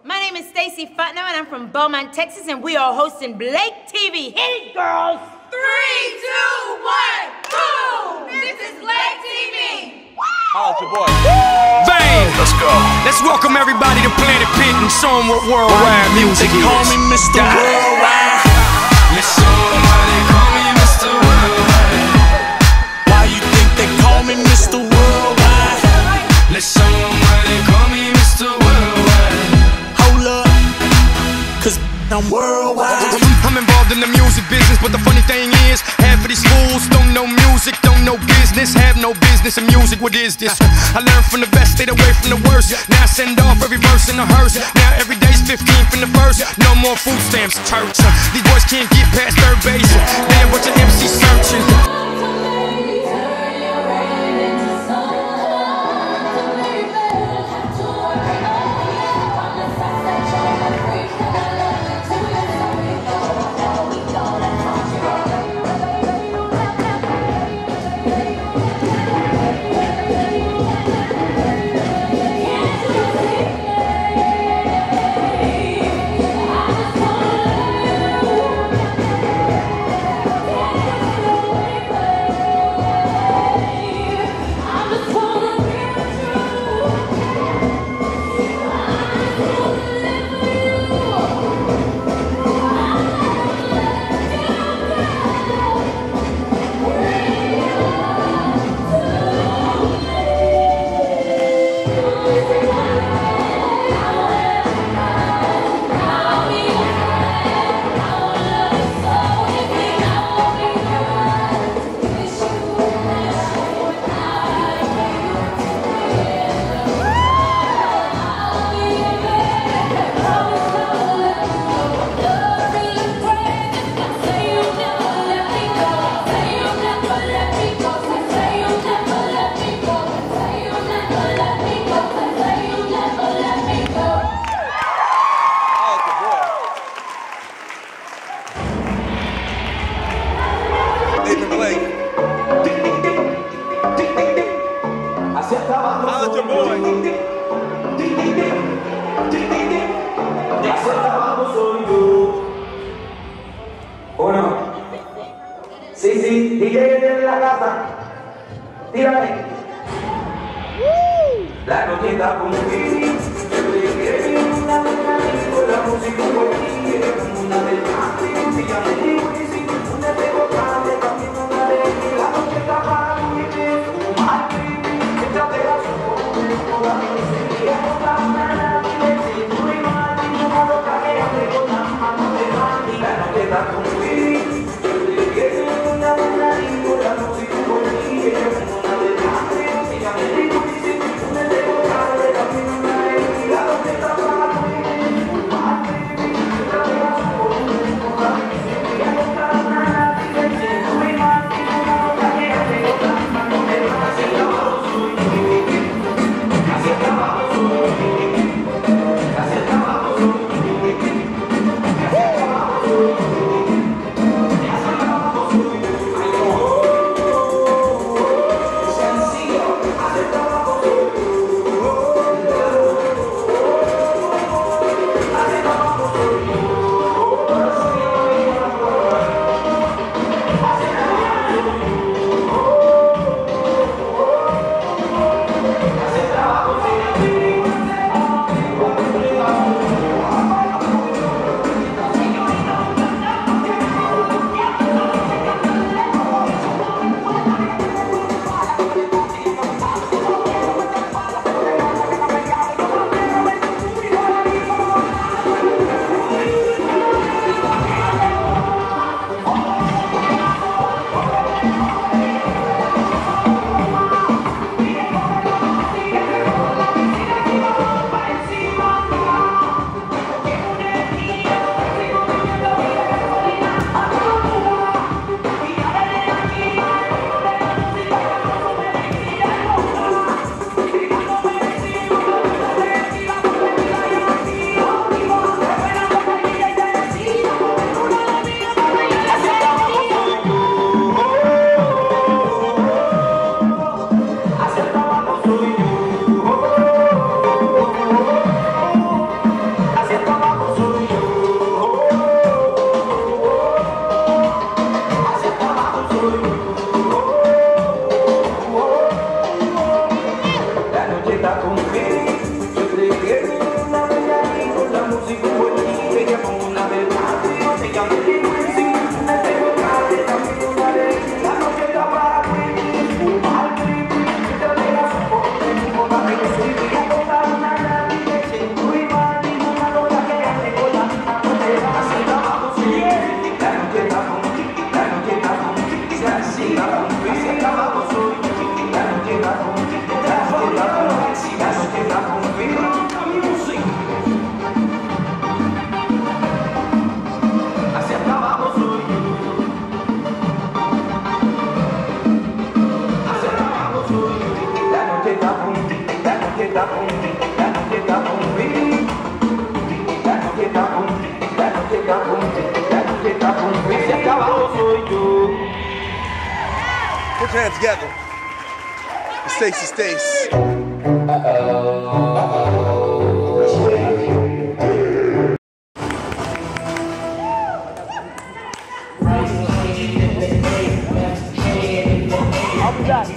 My name is Stacie Fontennot, and I'm from Beaumont, Texas, and we are hosting Blake TV. Hit it, girls! 3, 2, 1, boom! This is Blake TV. Holla at your boy. Bang! Let's go. Let's welcome everybody to Planet Pit and show them what worldwide music is. Call me Mr. Worldwide. Let's show them why they call me Mr. Worldwide. Why you think they call me Mr. Worldwide? Let's show them why they call me Mr. Worldwide. Holla, 'cause I'm worldwide. I'm involved in the music business, but the funny thing is, half of these fools don't know music, don't know business, have no business in music. What is this? I learned from the best, stayed away from the worst. Now I send off every verse in a hearse. Now every day's 15 from the first. No more food stamps, church. These boys can't get past third base. Damn, bunch of MCs searching. Holla at your boy. Uno. Sí, DJ en la casa. Tírame. La noticia con la música una del Put your hands together. Stacie. I'll be back.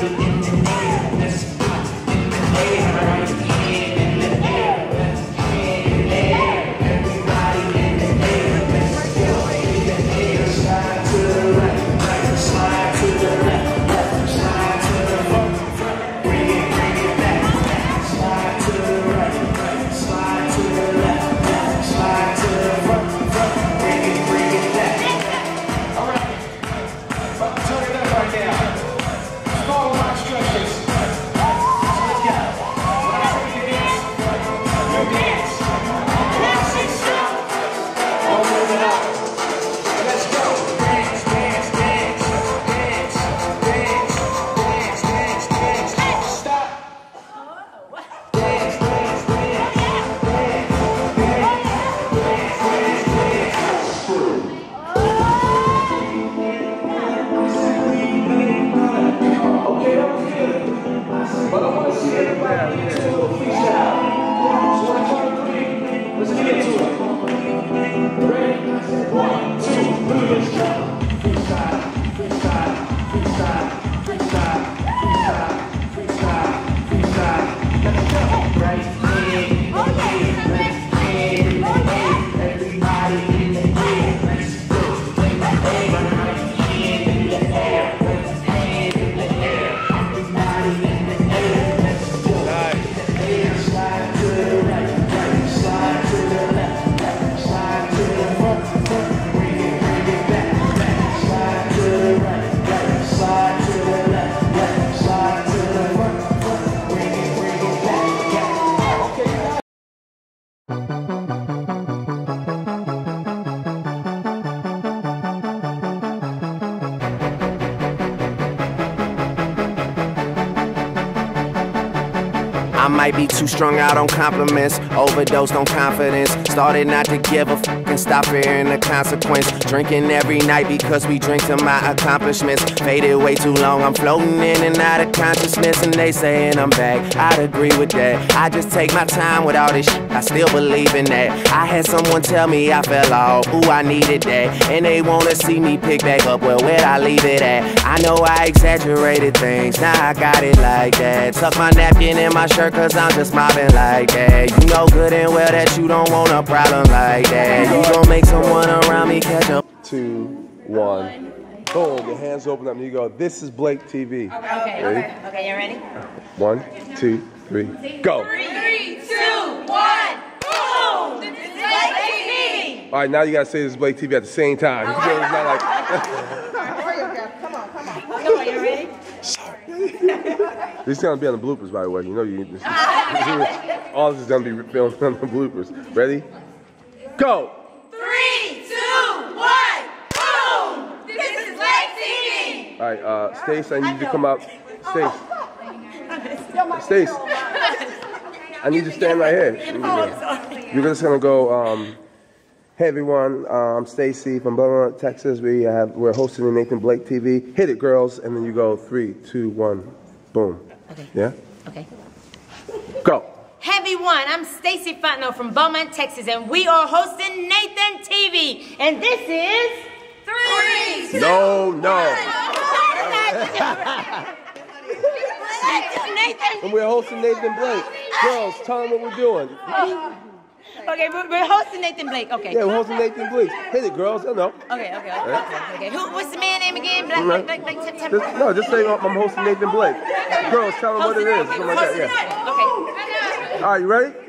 I might be too strung out on compliments, overdosed on confidence. Started not to give a fuck and stop fearing the consequence. Drinking every night because we drink to my accomplishments. Faded way too long, I'm floating in and out of consciousness. And they saying I'm back, I'd agree with that. I just take my time with all this shit, I still believe in that. I had someone tell me I fell off, ooh, I needed that. And they wanna see me pick back up, well, where'd I leave it at? I know I exaggerated things, now I got it like that. Tuck my napkin in my shirt cause I'm just mobbing like that. You know good and well that you don't want a problem like that. You gon' make someone around me catch up. 2, 1. Boom, your hands open up and you go, this is Blake TV. Okay, you ready? 1, 2, 3, go. 3, 2, 1, boom! This is Blake TV. All right, now you gotta say this is Blake TV at the same time. It's not like. Come on, you ready? This is gonna be on the bloopers, by the way. You know all this is gonna be filmed on the bloopers. Ready? Go. 3, 2, 1, boom! This is Blake TV. All right, Stace, I need you to come up. Stace, I need you to stand right here. You're just gonna go. Hey everyone, I'm Stacie from Beaumont Texas. We're hosting the Nathan Blake TV. Hit it, girls, and then you go 3, 2, 1, boom. Okay. Yeah. Okay. Go. Hey everyone, I'm Stacie Fontennot from Beaumont, Texas, and we are hosting Nathan TV. And this is 3, 2, No. Nathan. And we're hosting Nathan Blake. Girls, tell them what we're doing. Okay, we're hosting Nathan Blake. Okay. Yeah, we're hosting Nathan Blake. Hit it, girls. I know. Okay. What's the man name again? No, just say I'm hosting Nathan Blake. Girls, tell them what it is. Something like that. Yeah. Okay. All right, you ready?